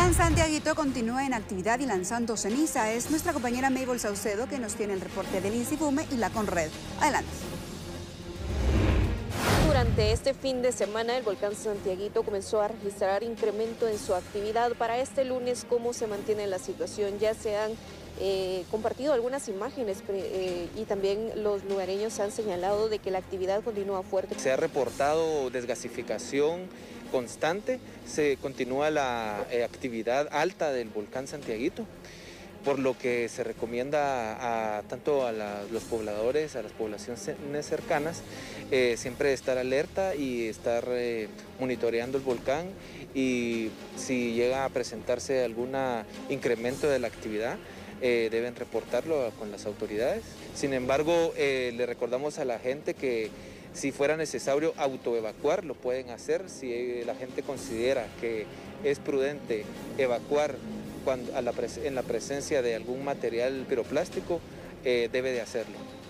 volcán Santiaguito continúa en actividad y lanzando ceniza. Es nuestra compañera Mabel Saucedo que nos tiene el reporte del INSIFUME y la Conred. Adelante. Durante este fin de semana, el volcán Santiaguito comenzó a registrar incremento en su actividad. Para este lunes, ¿cómo se mantiene la situación? Ya se han compartido algunas imágenes y también los lugareños han señalado de que la actividad continúa fuerte. Se ha reportado desgasificación constante, se continúa la actividad alta del volcán Santiaguito, por lo que se recomienda tanto a los pobladores, a las poblaciones cercanas, siempre estar alerta y estar monitoreando el volcán, y si llega a presentarse algún incremento de la actividad, deben reportarlo con las autoridades. Sin embargo, le recordamos a la gente que si fuera necesario autoevacuar, lo pueden hacer. Si la gente considera que es prudente evacuar en la presencia de algún material piroplástico, debe de hacerlo.